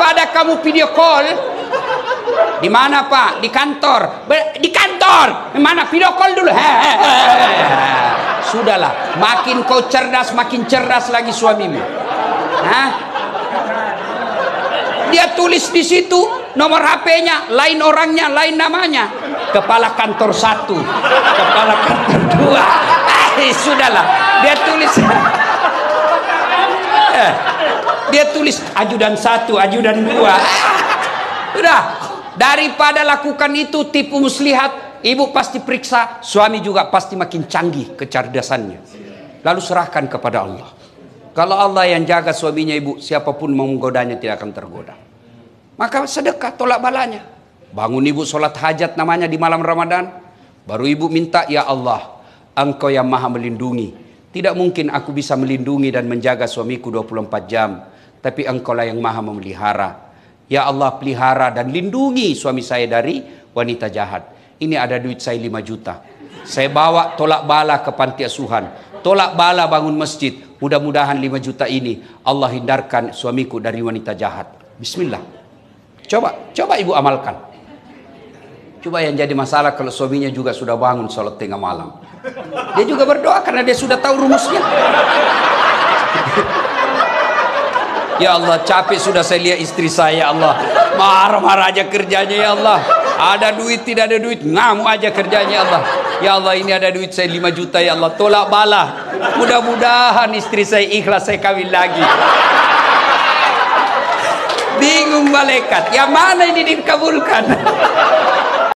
Daripada kamu video call, di mana Pak? Di kantor. Di kantor. Mana video call dulu? Sudahlah, makin kau cerdas, makin cerdas lagi suamimu. Hah? Dia tulis di situ nomor HP-nya, lain orangnya, lain namanya. Kepala kantor 1, kepala kantor 2. Sudahlah, dia tulis. Dia tulis ajudan 1, ajudan 2. Udah, daripada lakukan itu tipu muslihat, ibu pasti periksa, suami juga pasti makin canggih kecerdasannya. Lalu serahkan kepada Allah. Kalau Allah yang jaga suaminya ibu, siapapun mau menggodanya tidak akan tergoda. Maka sedekah, tolak balanya. Bangun ibu sholat hajat namanya di malam Ramadan. Baru ibu minta, ya Allah, Engkau yang maha melindungi. Tidak mungkin aku bisa melindungi dan menjaga suamiku 24 jam. Tapi Engkau lah yang maha memelihara. Ya Allah, pelihara dan lindungi suami saya dari wanita jahat. Ini ada duit saya 5 juta. Saya bawa tolak bala ke panti asuhan. Tolak bala bangun masjid. Mudah-mudahan 5 juta ini Allah hindarkan suamiku dari wanita jahat. Bismillah. Coba ibu amalkan. Coba yang jadi masalah kalau suaminya juga sudah bangun sholat tengah malam. Dia juga berdoa karena dia sudah tahu rumusnya. Ya Allah, capek sudah saya lihat istri saya, ya Allah. Marah-marah aja kerjanya, ya Allah. Ada duit, tidak ada duit, ngamuk aja kerjanya, ya Allah. Ya Allah, ini ada duit saya 5 juta, ya Allah. Tolak bala. Mudah-mudahan istri saya ikhlas, saya kawin lagi. Bingung malaikat, yang mana ini dikabulkan?